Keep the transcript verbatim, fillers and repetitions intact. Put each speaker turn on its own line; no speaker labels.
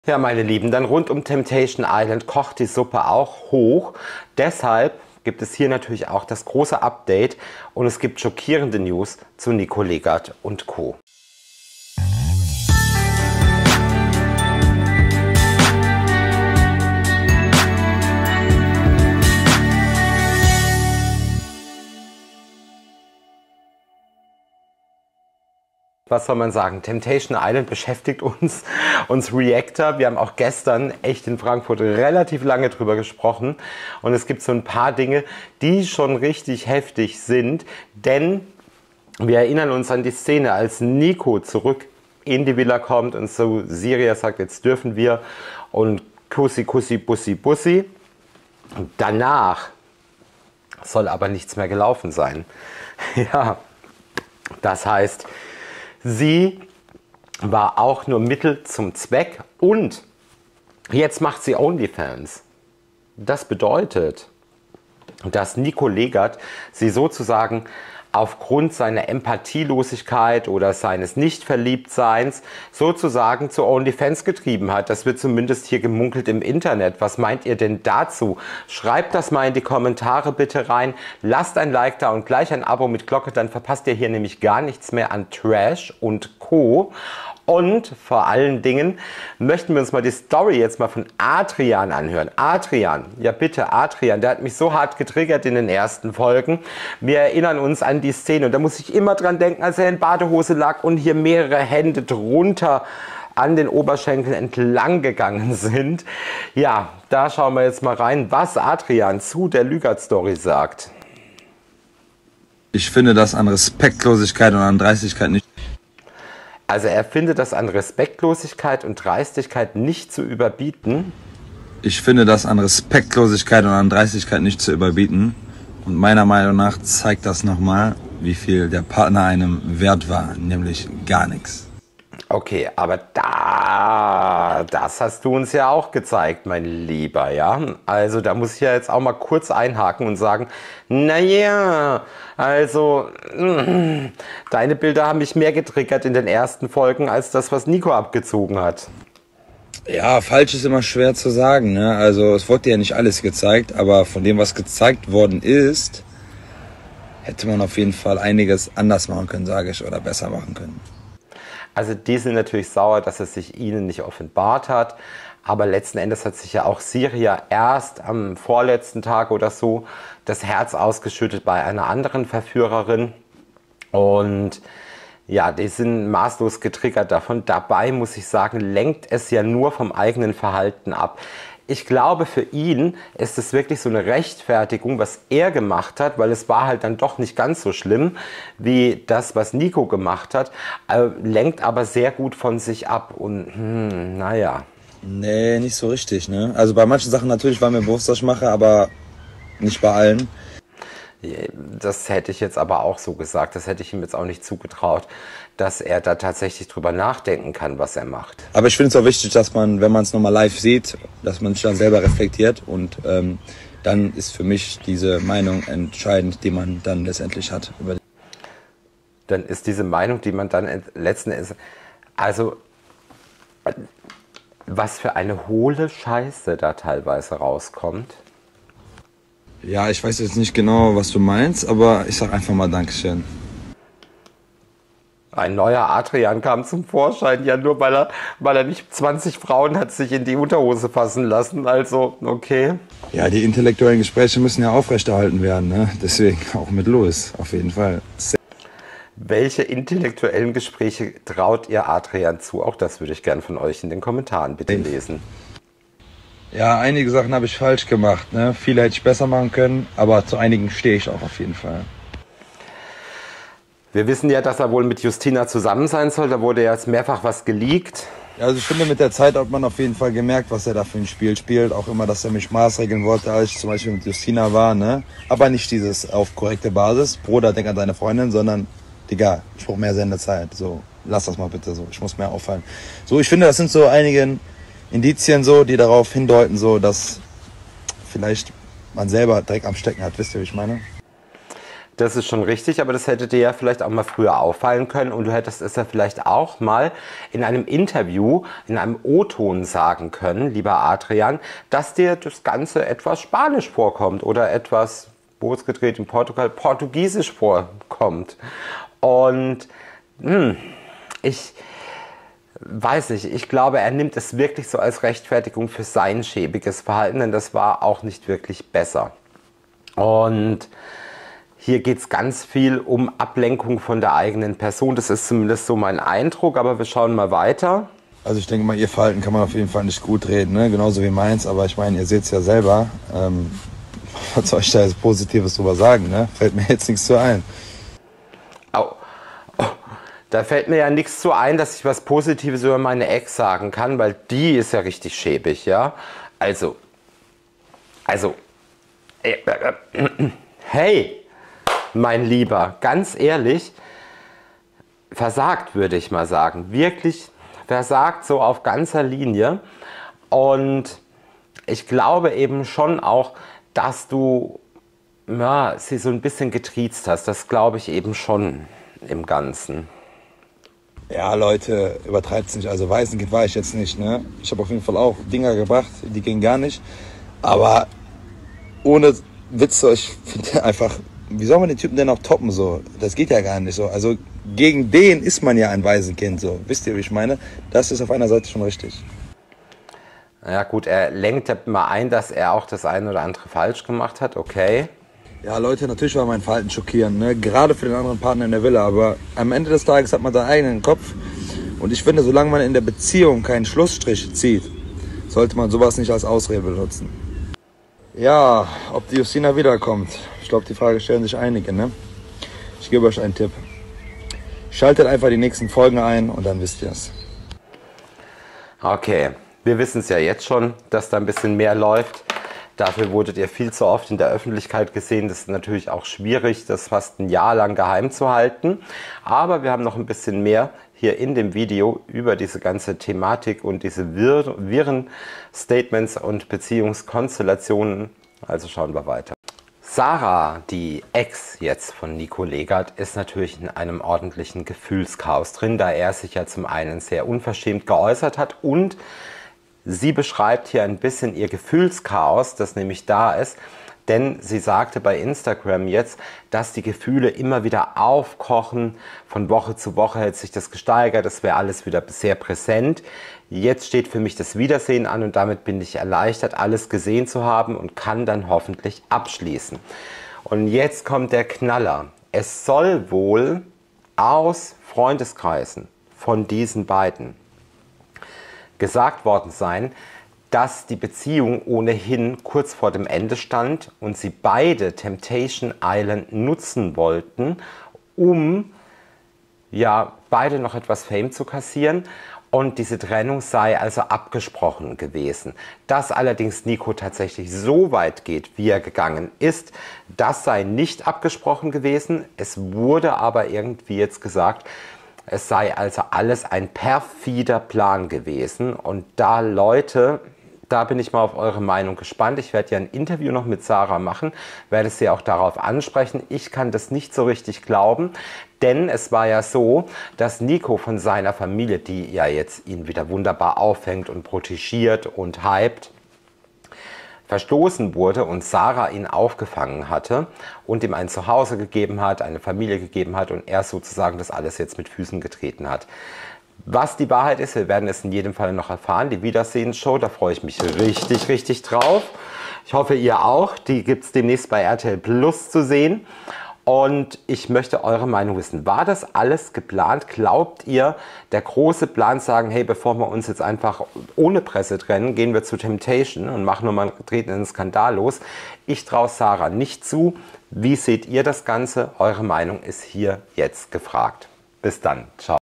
Ja, meine Lieben, dann rund um Temptation Island kocht die Suppe auch hoch. Deshalb gibt es hier natürlich auch das große Update und es gibt schockierende News zu Nico Legert und Co. Was soll man sagen? Temptation Island beschäftigt uns, uns Reactor. Wir haben auch gestern echt in Frankfurt relativ lange drüber gesprochen. Und es gibt so ein paar Dinge, die schon richtig heftig sind. Denn wir erinnern uns an die Szene, als Nico zurück in die Villa kommt und so Siria sagt, jetzt dürfen wir. Und Kussi, Kussi, Bussi, Bussi. Und danach soll aber nichts mehr gelaufen sein. Ja, das heißt... Sie war auch nur Mittel zum Zweck und jetzt macht sie OnlyFans. Das bedeutet, dass Nico Legert sie sozusagen aufgrund seiner Empathielosigkeit oder seines Nicht-Verliebtseins sozusagen zu OnlyFans getrieben hat. Das wird zumindest hier gemunkelt im Internet. Was meint ihr denn dazu? Schreibt das mal in die Kommentare bitte rein. Lasst ein Like da und gleich ein Abo mit Glocke, dann verpasst ihr hier nämlich gar nichts mehr an Trash und Co. Und vor allen Dingen möchten wir uns mal die Story jetzt mal von Adrian anhören. Adrian, ja bitte Adrian, der hat mich so hart getriggert in den ersten Folgen. Wir erinnern uns an die Szene und da muss ich immer dran denken, als er in Badehose lag und hier mehrere Hände drunter an den Oberschenkeln entlang gegangen sind. Ja, da schauen wir jetzt mal rein, was Adrian zu der Legert-Story sagt.
Ich finde das an Respektlosigkeit und an Dreistigkeit nicht.
Also er findet das an Respektlosigkeit und Dreistigkeit nicht zu überbieten.
Ich finde das an Respektlosigkeit und an Dreistigkeit nicht zu überbieten. Und meiner Meinung nach zeigt das nochmal, wie viel der Partner einem wert war, nämlich gar nichts.
Okay, aber da, das hast du uns ja auch gezeigt, mein Lieber, ja. Also da muss ich ja jetzt auch mal kurz einhaken und sagen, naja, also mh, deine Bilder haben mich mehr getriggert in den ersten Folgen als das, was Nico abgezogen hat.
Ja, falsch ist immer schwer zu sagen, ne? Also es wurde ja nicht alles gezeigt, aber von dem, was gezeigt worden ist, hätte man auf jeden Fall einiges anders machen können, sage ich, oder besser machen können.
Also die sind natürlich sauer, dass es sich ihnen nicht offenbart hat. Aber letzten Endes hat sich ja auch Siria erst am vorletzten Tag oder so das Herz ausgeschüttet bei einer anderen Verführerin. Und ja, die sind maßlos getriggert davon. Dabei muss ich sagen, lenkt es ja nur vom eigenen Verhalten ab. Ich glaube, für ihn ist es wirklich so eine Rechtfertigung, was er gemacht hat, weil es war halt dann doch nicht ganz so schlimm wie das, was Nico gemacht hat, äh, lenkt aber sehr gut von sich ab und hm, naja.
Nee, nicht so richtig, ne? Also bei manchen Sachen natürlich war mir bewusst, was ich mache, aber nicht bei allen.
Das hätte ich jetzt aber auch so gesagt, das hätte ich ihm jetzt auch nicht zugetraut, dass er da tatsächlich drüber nachdenken kann, was er macht.
Aber ich finde es auch wichtig, dass man, wenn man es nochmal live sieht, dass man sich dann selber reflektiert und ähm, dann ist für mich diese Meinung entscheidend, die man dann letztendlich hat.
Dann ist diese Meinung, die man dann letzten Endes, also was für eine hohle Scheiße da teilweise rauskommt.
Ja, ich weiß jetzt nicht genau, was du meinst, aber ich sag einfach mal Dankeschön.
Ein neuer Adrian kam zum Vorschein, ja nur weil er, weil er nicht zwanzig Frauen hat sich in die Unterhose fassen lassen, also okay.
Ja, die intellektuellen Gespräche müssen ja aufrechterhalten werden, ne? Deswegen auch mit Louis, auf jeden Fall.
Welche intellektuellen Gespräche traut ihr Adrian zu? Auch das würde ich gerne von euch in den Kommentaren bitte lesen.
Ja, einige Sachen habe ich falsch gemacht, ne? Viele hätte ich besser machen können, aber zu einigen stehe ich auch auf jeden Fall.
Wir wissen ja, dass er wohl mit Justina zusammen sein soll, da wurde ja jetzt mehrfach was geleakt.
Ja, also ich finde, mit der Zeit hat man auf jeden Fall gemerkt, was er da für ein Spiel spielt. Auch immer, dass er mich maßregeln wollte, als ich zum Beispiel mit Justina war, ne? Aber nicht dieses auf korrekte Basis, Bruder, denk an deine Freundin, sondern, Digga, ich brauche mehr Sendezeit, so, lass das mal bitte so, ich muss mehr auffallen. So, ich finde, das sind so einige Indizien so, die darauf hindeuten, so, dass vielleicht man selber Dreck am Stecken hat. Wisst ihr, wie ich meine?
Das ist schon richtig, aber das hätte dir ja vielleicht auch mal früher auffallen können und du hättest es ja vielleicht auch mal in einem Interview, in einem O-Ton sagen können, lieber Adrian, dass dir das Ganze etwas Spanisch vorkommt oder etwas, wo es gedreht in Portugal, Portugiesisch vorkommt. Und hm, ich weiß nicht, ich glaube, er nimmt es wirklich so als Rechtfertigung für sein schäbiges Verhalten, denn das war auch nicht wirklich besser. Und hier geht es ganz viel um Ablenkung von der eigenen Person. Das ist zumindest so mein Eindruck, aber wir schauen mal weiter.
Also ich denke mal, ihr Verhalten kann man auf jeden Fall nicht gut reden, ne? Genauso wie meins. Aber ich meine, ihr seht es ja selber. Ähm, was soll ich da jetzt Positives drüber sagen? Ne? Fällt mir jetzt nichts zu ein.
Oh. Oh. Da fällt mir ja nichts zu ein, dass ich was Positives über meine Ex sagen kann, weil die ist ja richtig schäbig, ja. Also, also, äh, äh, hey! Mein Lieber, ganz ehrlich, versagt würde ich mal sagen. Wirklich versagt so auf ganzer Linie. Und ich glaube eben schon auch, dass du ja, sie so ein bisschen getriezt hast. Das glaube ich eben schon im Ganzen.
Ja, Leute, übertreibt's nicht. Also Waisenkind war ich jetzt nicht, ne? Ich habe auf jeden Fall auch Dinger gebracht, die gingen gar nicht. Aber ohne Witze, ich finde einfach... Wie soll man den Typen denn auch toppen so? Das geht ja gar nicht so. Also gegen den ist man ja ein Waisenkind so. Wisst ihr, wie ich meine? Das ist auf einer Seite schon richtig.
Ja gut, er lenkt ja mal ein, dass er auch das eine oder andere falsch gemacht hat, okay.
Ja Leute, natürlich war mein Verhalten schockierend, ne? Gerade für den anderen Partner in der Villa. Aber am Ende des Tages hat man seinen eigenen Kopf. Und ich finde, solange man in der Beziehung keinen Schlussstrich zieht, sollte man sowas nicht als Ausrede benutzen. Ja, ob die Justina wiederkommt. Ich glaube, die Frage stellen sich einige, ne? Ich gebe euch einen Tipp. Schaltet einfach die nächsten Folgen ein und dann wisst ihr es.
Okay, wir wissen es ja jetzt schon, dass da ein bisschen mehr läuft. Dafür wurdet ihr viel zu oft in der Öffentlichkeit gesehen. Das ist natürlich auch schwierig, das fast ein Jahr lang geheim zu halten. Aber wir haben noch ein bisschen mehr hier in dem Video über diese ganze Thematik und diese wirr wirren Statements und Beziehungskonstellationen. Also schauen wir weiter. Sarah, die Ex jetzt von Nico Legat, ist natürlich in einem ordentlichen Gefühlschaos drin, da er sich ja zum einen sehr unverschämt geäußert hat und sie beschreibt hier ein bisschen ihr Gefühlschaos, das nämlich da ist, denn sie sagte bei Instagram jetzt, dass die Gefühle immer wieder aufkochen, von Woche zu Woche hält sich das gesteigert, das wäre alles wieder sehr präsent. Jetzt steht für mich das Wiedersehen an und damit bin ich erleichtert, alles gesehen zu haben und kann dann hoffentlich abschließen. Und jetzt kommt der Knaller. Es soll wohl aus Freundeskreisen von diesen beiden gesagt worden sein, dass die Beziehung ohnehin kurz vor dem Ende stand und sie beide Temptation Island nutzen wollten, um ja beide noch etwas Fame zu kassieren. Und diese Trennung sei also abgesprochen gewesen. Dass allerdings Nico tatsächlich so weit geht, wie er gegangen ist, das sei nicht abgesprochen gewesen. Es wurde aber irgendwie jetzt gesagt, es sei also alles ein perfider Plan gewesen. Und da, Leute, da bin ich mal auf eure Meinung gespannt. Ich werde ja ein Interview noch mit Sarah machen, werde sie auch darauf ansprechen. Ich kann das nicht so richtig glauben, denn es war ja so, dass Nico von seiner Familie, die ja jetzt ihn wieder wunderbar auffängt und protegiert und hypt, verstoßen wurde und Sarah ihn aufgefangen hatte und ihm ein Zuhause gegeben hat, eine Familie gegeben hat und er sozusagen das alles jetzt mit Füßen getreten hat. Was die Wahrheit ist, wir werden es in jedem Fall noch erfahren. Die Wiedersehensshow, da freue ich mich richtig, richtig drauf. Ich hoffe, ihr auch. Die gibt es demnächst bei R T L Plus zu sehen. Und ich möchte eure Meinung wissen. War das alles geplant? Glaubt ihr, der große Plan sagen, hey, bevor wir uns jetzt einfach ohne Presse trennen, gehen wir zu Temptation und machen nochmal, treten einen Skandal los? Ich traue Sarah nicht zu. Wie seht ihr das Ganze? Eure Meinung ist hier jetzt gefragt. Bis dann. Ciao.